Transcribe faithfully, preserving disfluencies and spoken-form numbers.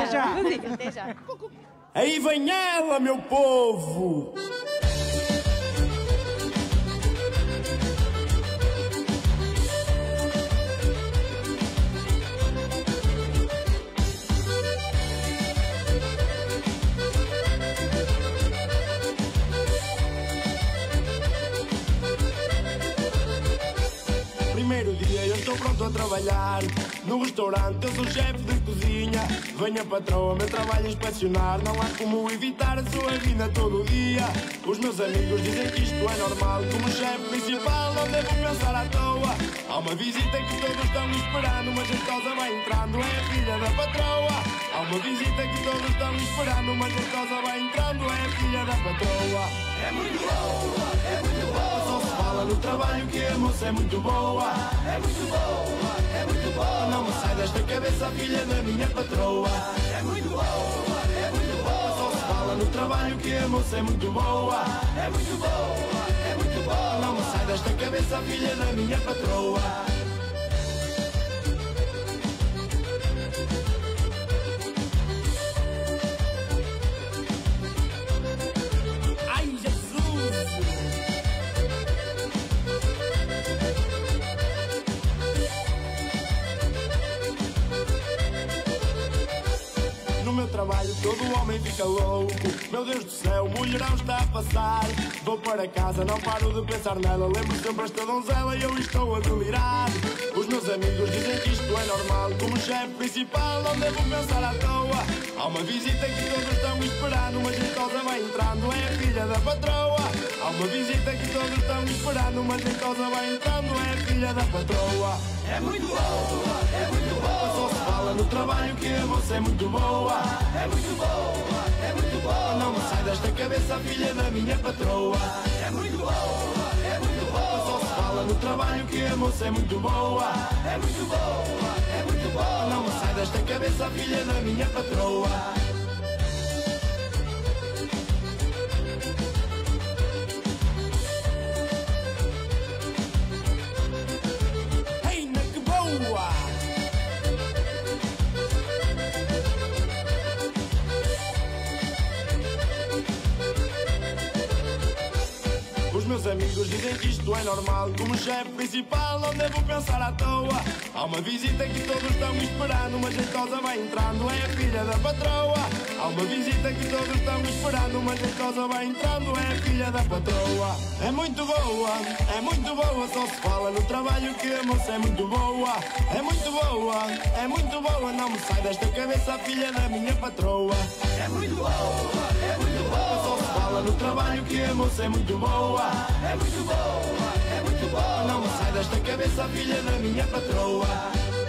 já. Até já. Aí vem ela, meu povo! Primeiro dia eu estou pronto a trabalhar no restaurante, eu sou chefe de cozinha. Venha patroa, meu trabalho é inspecionar. Não há como evitar a sua vinda todo dia. Os meus amigos dizem que isto é normal. Como chefe principal não devo pensar à toa. Há uma visita que todos estão esperando. Uma jeitosa vai entrando, é a filha da patroa. Há uma visita que todos estão esperando. Uma jeitosa vai entrando, é a filha da patroa. É muito boa, é muito boa. Só se fala no trabalho que a moça é muito boa. É muito boa, é muito boa. Não me sai desta cabeça a filha da minha patroa. É muito boa, é muito boa. Só se fala no trabalho que a moça é muito boa. É muito boa, é muito boa. Não me sai desta cabeça a filha da minha patroa. No meu trabalho todo homem fica louco. Meu Deus do céu, o mulherão está a passar. Vou para casa, não paro de pensar nela. Lembro sempre esta donzela e eu estou a delirar. Os meus amigos dizem que isto é normal. Como chefe principal não devo pensar à toa. Há uma visita que todos estão esperando. Uma jeitosa vai entrando, é a filha da patroa. Há uma visita que todos estão esperando. Uma jeitosa vai entrando, é a filha da patroa. É muito boa, é muito boa. Só se fala no trabalho que a moça é muito boa. É muito boa, é muito boa. Não me sai desta cabeça a filha da minha patroa. É muito boa, é muito boa. Só se fala no trabalho que a moça é muito boa. É muito boa, é muito boa. Não me sai desta cabeça a filha da minha patroa. Os meus amigos dizem que isto é normal. Como chefe principal não devo pensar à toa. Há uma visita que todos estão esperando. Uma jeitosa vai entrando, é a filha da patroa. Há uma visita que todos estão esperando. Uma jeitosa vai entrando, é a filha da patroa. É muito boa, é muito boa. Só se fala no trabalho que a moça é muito boa. É muito boa, é muito boa. Não me sai desta cabeça a filha da minha patroa. É muito boa, é muito boa. Só se fala no trabalho que a moça é muito boa. É muito boa, é muito boa. Não me sai desta cabeça a filha da minha patroa.